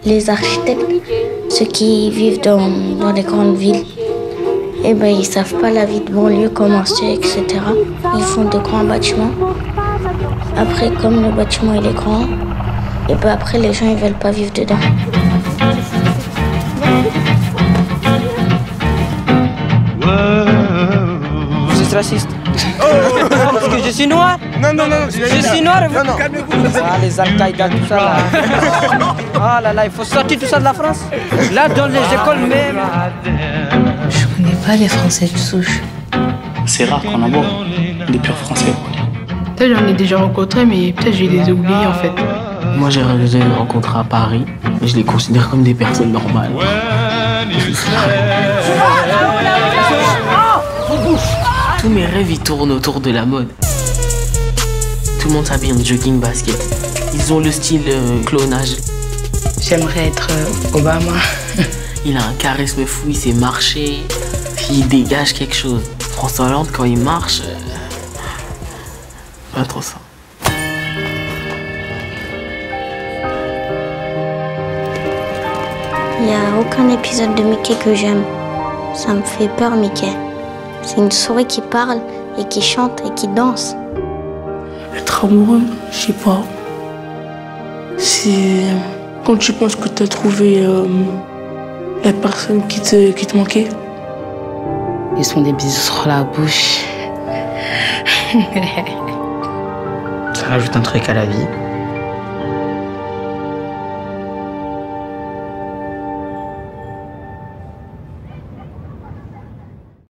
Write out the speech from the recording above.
les architectes, ceux qui vivent dans les grandes villes, eh ben, ils ne savent pas la vie de banlieue, comment c'est, etc. Ils font de grands bâtiments. Après, comme le bâtiment il est grand, et ben après les gens ils veulent pas vivre dedans. Vous êtes raciste. Parce que je suis noir. Non, non, non, je suis noir. Non, non. Ah, les Al-Qaïda, tout ça là. Ah là là, il faut sortir tout ça de la France. Là, dans les écoles même. Je connais pas les Français de souche. C'est rare qu'on en voit des purs Français. Peut-être j'en ai déjà rencontré, mais peut-être j'ai les ai oubliés en fait. Moi j'ai les rencontrés à Paris, mais je les considère comme des personnes normales. Tous mes rêves ils tournent autour de la mode. Tout le monde s'habille en jogging basket. Ils ont le style clonage. J'aimerais être Obama. Il a un charisme fou, il sait marcher, il dégage quelque chose. François Hollande quand il marche, pas trop ça. Il n'y a aucun épisode de Mickey que j'aime. Ça me fait peur, Mickey. C'est une souris qui parle et qui chante et qui danse. Être amoureux, je sais pas. C'est quand tu penses que tu as trouvé la personne qui te manquait. Ils sont des bisous sur la bouche. Ça rajoute un truc à la vie.